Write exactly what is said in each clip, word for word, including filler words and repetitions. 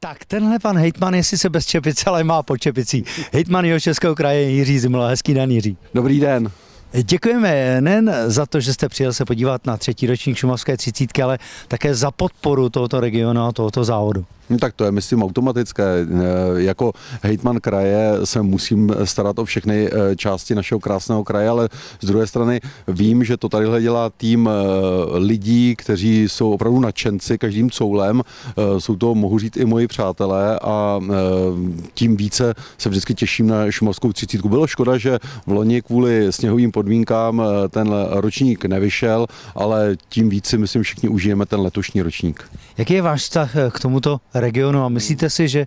Tak tenhle pan hejtman, jestli se bez čepice, ale má pod čepicí. Hejtman Jihočeského kraje Jiří Zimla. Hezký den, Jiří. Dobrý den. Děkujeme nejen za to, že jste přijel se podívat na třetí ročník šumavské třicítky, ale také za podporu tohoto regionu a tohoto závodu. No, tak to je, myslím, automatické. Jako hejtman kraje se musím starat o všechny části našeho krásného kraje, ale z druhé strany vím, že to tadyhle dělá tým lidí, kteří jsou opravdu nadšenci každým coulem. Jsou to, mohu říct, i moji přátelé a tím více se vždycky těším na šumavskou třicítku. Bylo škoda, že v loni kvůli sněhovým podmínkám ten ročník nevyšel, ale tím víc si, myslím, všichni užijeme ten letošní ročník. Jaký je váš vztah k tomuto regionu a myslíte si, že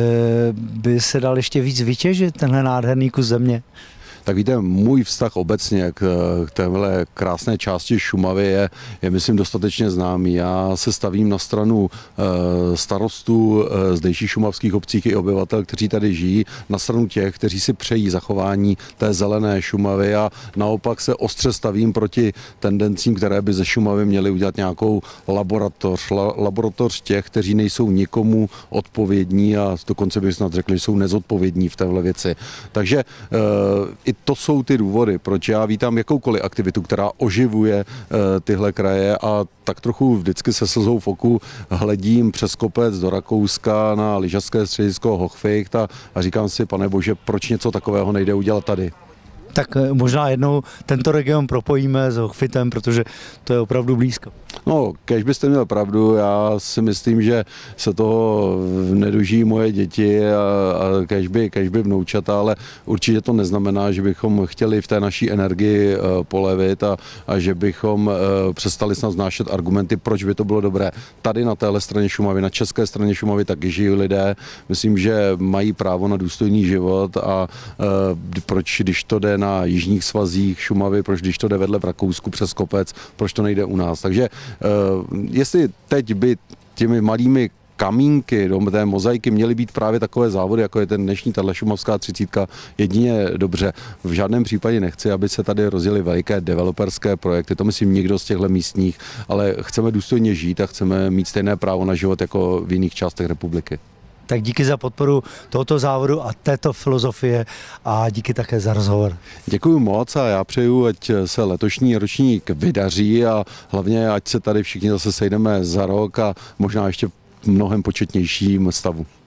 by se dal ještě víc vytěžit tenhle nádherný kus země? Tak víte, můj vztah obecně k, k téhle krásné části Šumavy je, je, myslím, dostatečně známý. Já se stavím na stranu e, starostů e, zdejších šumavských obcí i obyvatel, kteří tady žijí, na stranu těch, kteří si přejí zachování té zelené Šumavy a naopak se ostře stavím proti tendencím, které by ze Šumavy měly udělat nějakou laboratoř. La, laboratoř těch, kteří nejsou nikomu odpovědní a dokonce bych snad řekl, že jsou nezodpovědní v téhle věci. Takže e, i to jsou ty důvody, proč já vítám jakoukoliv aktivitu, která oživuje e, tyhle kraje a tak trochu vždycky se slzou v oku hledím přes kopec do Rakouska na lyžařské středisko Hochficht a, a říkám si, pane bože, proč něco takového nejde udělat tady? Tak možná jednou tento region propojíme s Hochfichtem, protože to je opravdu blízko. No, kež byste měl pravdu, já si myslím, že se toho nedožijí moje děti a, a kež by, kež by vnoučata, ale určitě to neznamená, že bychom chtěli v té naší energii uh, polevit a, a že bychom uh, přestali snad vznášet argumenty, proč by to bylo dobré. Tady na téhle straně Šumavy, na české straně Šumavy taky žijí lidé, myslím, že mají právo na důstojný život a uh, proč, když to jde na jižních svazích Šumavy, proč když to jde vedle v Rakousku přes kopec, proč to nejde u nás. Takže uh, jestli teď by těmi malými kamínky do té mozaiky měly být právě takové závody, jako je ten dnešní tato šumavská třicítka, jedině dobře. V žádném případě nechci, aby se tady rozjeli veliké developerské projekty, to myslím nikdo z těchto místních, ale chceme důstojně žít a chceme mít stejné právo na život jako v jiných částech republiky. Tak díky za podporu tohoto závodu a této filozofie a díky také za rozhovor. Děkuji moc a já přeju, ať se letošní ročník vydaří a hlavně, ať se tady všichni zase sejdeme za rok a možná ještě v mnohem početnějším stavu.